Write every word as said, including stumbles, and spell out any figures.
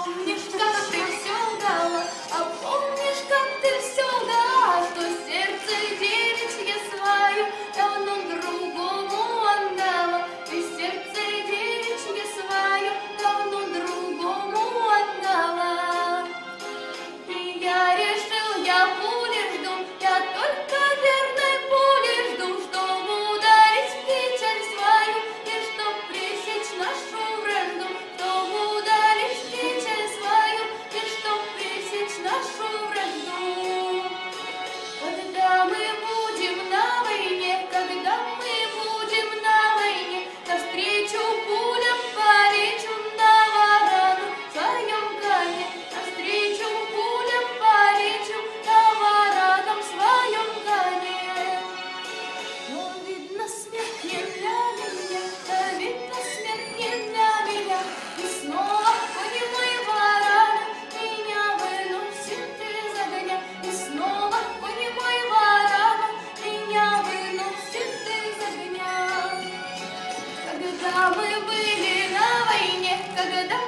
помнишь, как ты все лгала, а помнишь, как ты все лгала, что сердце девичье свое давно другому отдала, ты сердце девичье свое давно другому отдала. И я решил, я пули жду, я только верной пули жду, чтобы ударить в печаль свою и чтоб пресечь нашу вражду, чтобы ударить в печаль свою и чтоб пресечь нашу вражду. Когда мы будем на войне, когда мы будем на войне, навстречу пулям полечу на ворону в своем коне, навстречу пулям полечу на вороном в своем коне. Но видно, смерть не для меня, да видно, смерть не для меня, и снова кони мой ворона меня выносит из огня, и снова кони мой ворона меня выносит из огня. Когда мы были на войне, когда